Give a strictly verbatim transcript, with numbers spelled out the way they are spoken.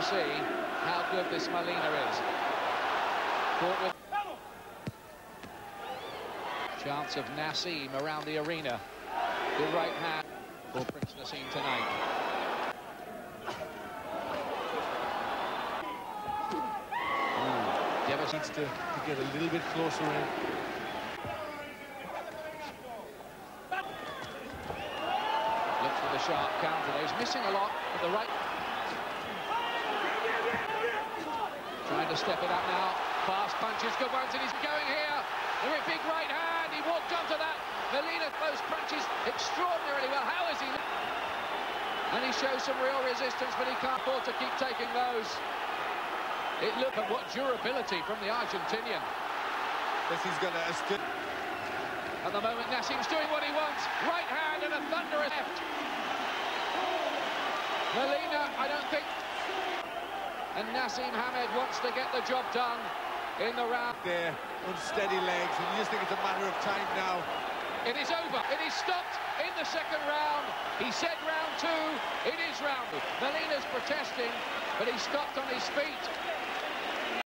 see how good this Molina is. Caught with chance of Naseem around the arena. Good right hand for Prince Naseem tonight. Devers needs to, to get a little bit closer in. Looks for the sharp counter. He's missing a lot at the right. Trying to step it up now. Fast punches. Good ones, and he's going here. The big right hand. He walked onto that. Molina close punches extraordinarily well. How is he? And he shows some real resistance, but he can't afford to keep taking those. It looked at what durability from the Argentinian. This is going to... At the moment, Naseem's doing what he wants. Right hand and a thunderous left. Molina, I don't think... And Naseem Hamed wants to get the job done in the round. There, unsteady legs, and you just think it's a matter of time now. It is over. It is stopped in the second round. He said round two. It is round. Molina's protesting, but he stopped on his feet.